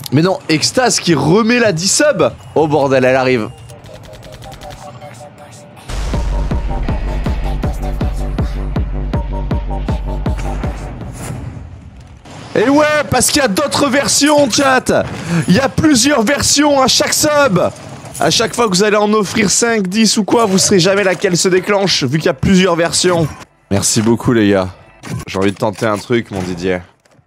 Mais non, Extase qui remet la 10 sub. Oh bordel, elle arrive. Et ouais, parce qu'il y a d'autres versions, chat. Il y a plusieurs versions à chaque sub. À chaque fois que vous allez en offrir 5, 10 ou quoi, vous serez jamais laquelle se déclenche, vu qu'il y a plusieurs versions. Merci beaucoup les gars. J'ai envie de tenter un truc, mon Didier.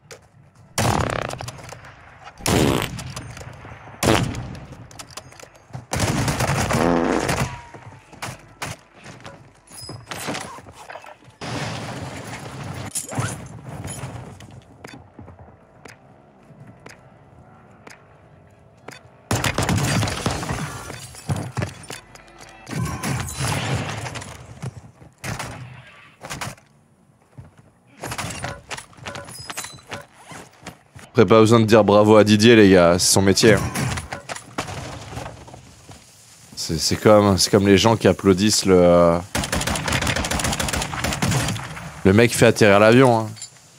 Après, pas besoin de dire bravo à Didier, les gars, c'est son métier. C'est comme les gens qui applaudissent le mec qui fait atterrir l'avion. Hein.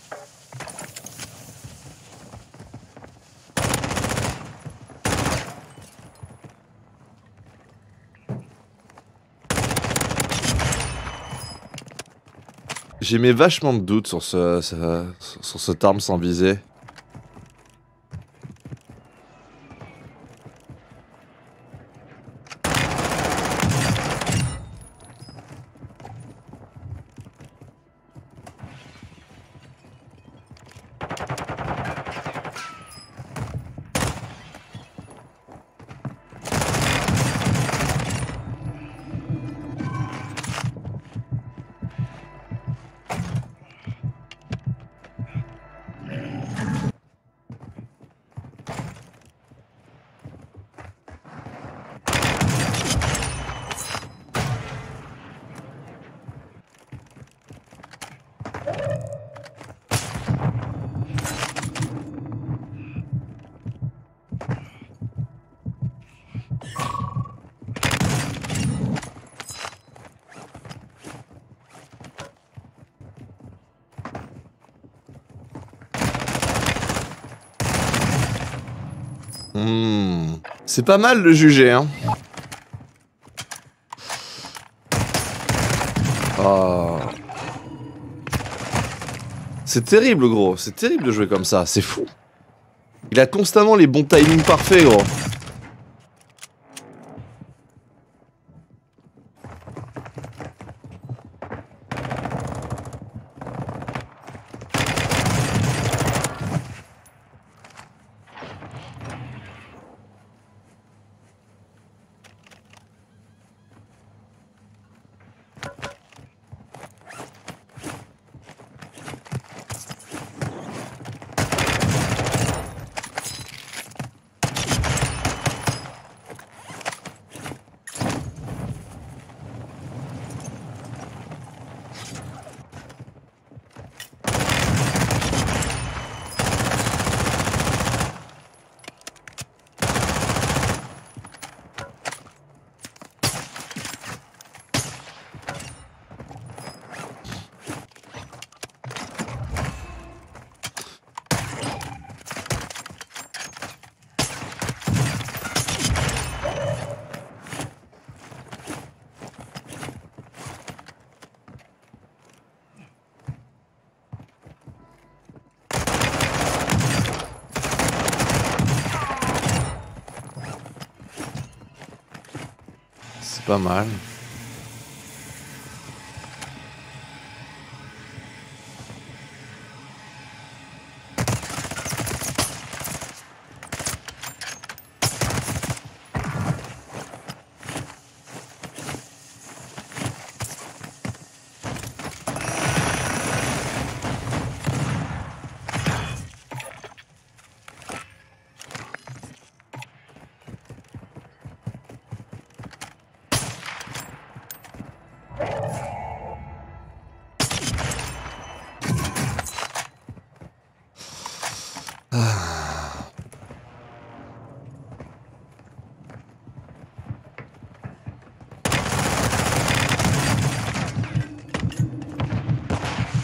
J'ai mis vachement de doutes sur cette arme sans visée. C'est pas mal de juger, hein. Oh. C'est terrible, gros. C'est terrible de jouer comme ça. C'est fou. Il a constamment les bons timings parfaits, gros. C'est pas mal.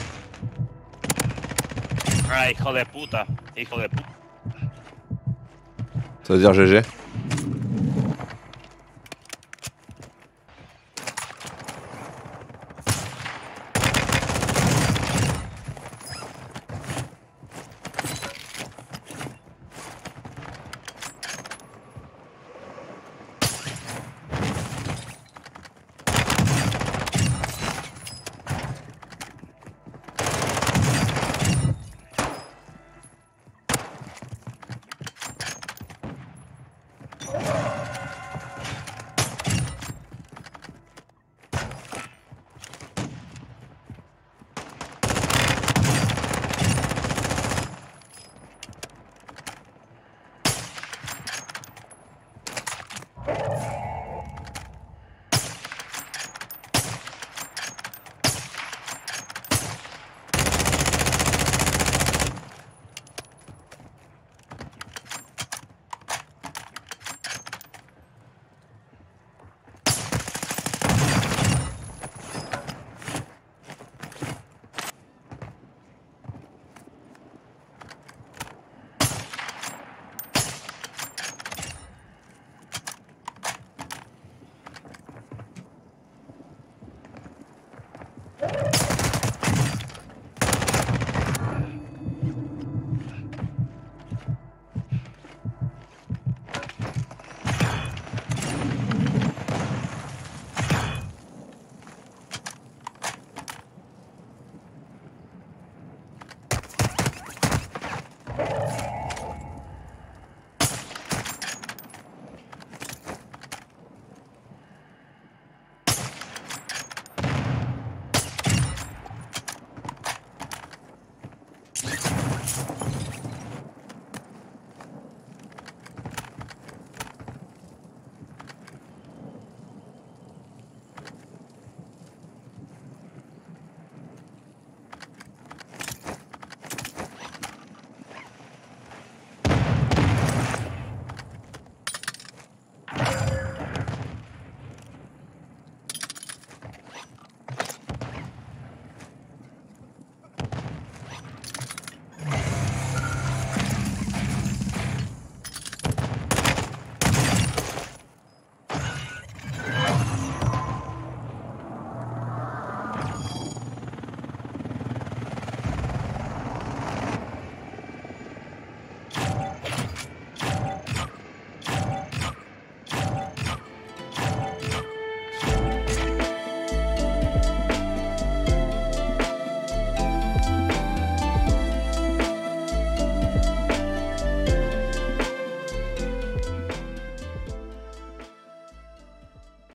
Ah, hijo de puta, hijo de puta. Ça veut dire GG.